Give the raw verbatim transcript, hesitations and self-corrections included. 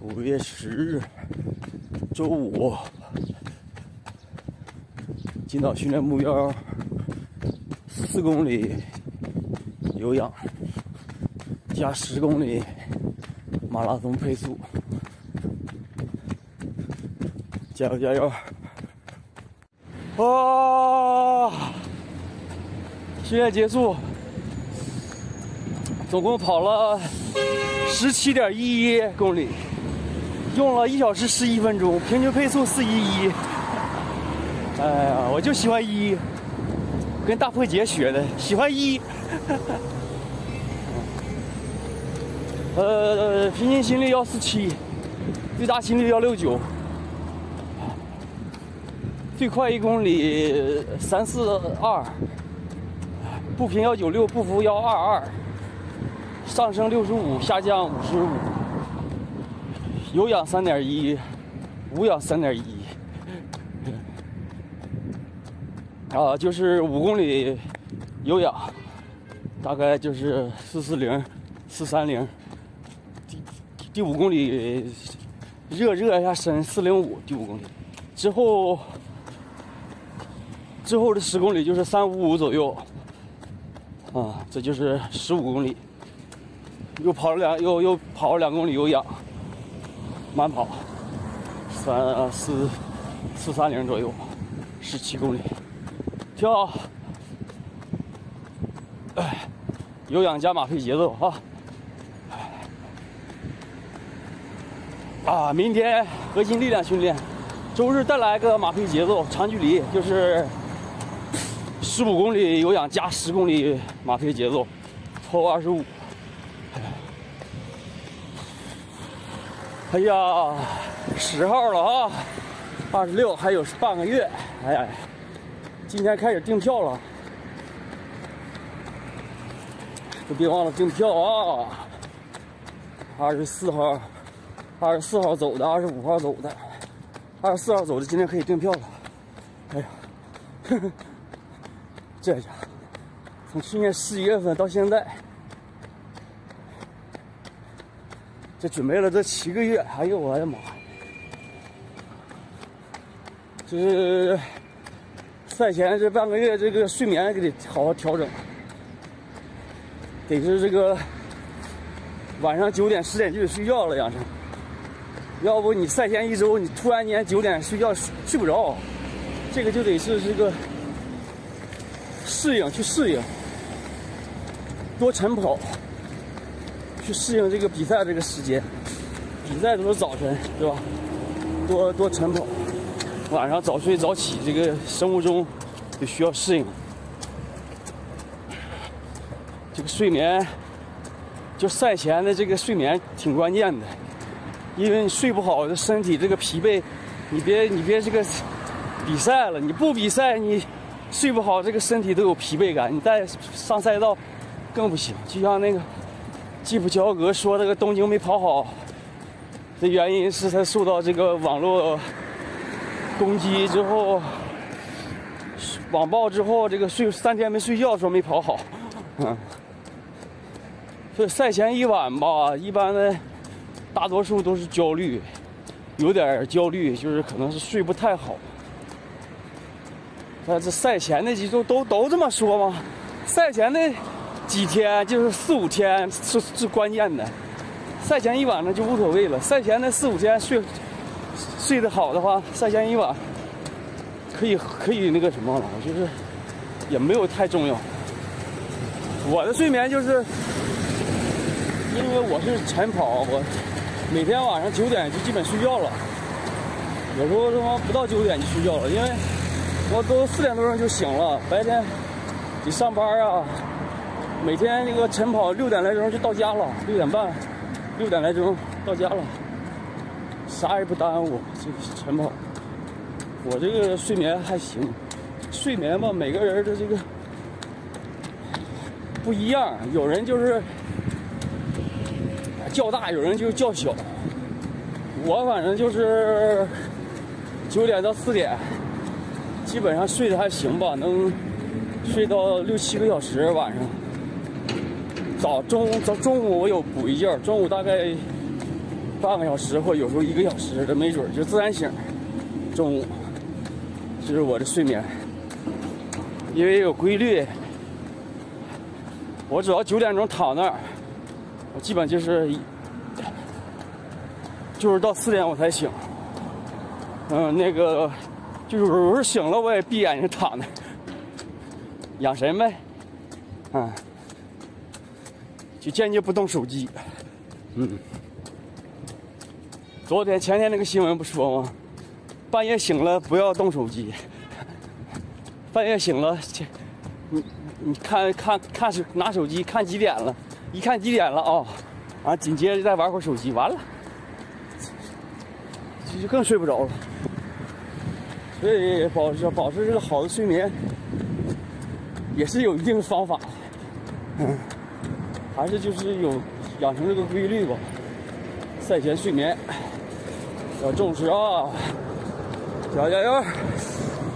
五月十日，周五，今早训练目标四公里有氧加十公里马拉松配速，加油加油！哇！训练结束，总共跑了十七点一一公里，用了一小时十一分钟，平均配速四一一。哎呀，我就喜欢一，跟大破姐学的，喜欢一。呃，平均心率幺四七，最大心率幺六九，最快一公里三四二，步频幺九六，步幅幺二二。上升六十五，下降五十五，有氧三点一，无氧三点一，啊，就是五公里有氧，大概就是四四零、四三零，第第五公里热热一下身四零五，第五公里之后之后的十公里就是三五五左右，啊，这就是十五公里。又跑了两，又又跑了两公里有氧，慢跑，三四四三零左右，十七公里，跳，哎，有氧加马配节奏啊！啊，明天核心力量训练，周日再来个马配节奏，长距离就是十五公里有氧加十公里马配节奏，抽二十五。哎呀，十号了啊，二十六还有半个月。哎呀，今天开始订票了，可别忘了订票啊！二十四号，二十四号走的，二十五号走的，二十四号走的，今天可以订票了。哎呀，呵呵，这家从去年十一月份到现在。这准备了这七个月，哎呦我的妈！这赛前这半个月，这个睡眠给得好好调整，得是这个晚上九点十点就得睡觉了养成，要不你赛前一周，你突然间九点睡觉睡睡不着，这个就得是这个适应去适应，多晨跑。去适应这个比赛这个时间，比赛都是早晨，对吧？多多晨跑，晚上早睡早起，这个生物钟就需要适应。这个睡眠，就赛前的这个睡眠挺关键的，因为你睡不好，这身体这个疲惫，你别你别这个比赛了，你不比赛你睡不好，这个身体都有疲惫感，你再上赛道更不行。就像那个。基普乔格说：“这个东京没跑好的原因是他受到这个网络攻击之后，网暴之后，这个睡三天没睡觉，说没跑好。嗯，所以赛前一晚吧，一般的大多数都是焦虑，有点焦虑，就是可能是睡不太好。但这赛前的几周都都这么说吗？赛前的。”几天就是四五天是是关键的，赛前一晚上就无所谓了。赛前的四五天睡睡得好的话，赛前一晚可以可以那个什么了，我就是也没有太重要。我的睡眠就是，因为我是晨跑，我每天晚上九点就基本睡觉了，有时候他妈不到九点就睡觉了，因为我都四点多钟就醒了，白天得上班啊。每天那个晨跑六点来钟就到家了，六点半、六点来钟到家了，啥也不耽误。这个晨跑，我这个睡眠还行。睡眠吧，每个人的这个不一样，有人就是觉大，有人就觉小。我反正就是九点到四点，基本上睡得还行吧，能睡到六七个小时晚上。早中早中午我有补一觉，中午大概半个小时或有时候一个小时的，没准就自然醒。中午，这是我的睡眠，因为有规律。我只要九点钟躺那儿，我基本就是就是到四点我才醒。嗯，那个就是有时候醒了我也闭眼睛躺那，养神呗。嗯，就坚决不动手机。嗯，昨天前天那个新闻不说吗？半夜醒了不要动手机。半夜醒了，你你看看看手拿手机看几点了，一看几点了哦，啊，紧接着再玩会儿手机，完了，就更睡不着了。所以保持保持这个好的睡眠，也是有一定的方法。嗯，还是就是有养成这个规律吧。赛前睡眠要重视啊，加加油！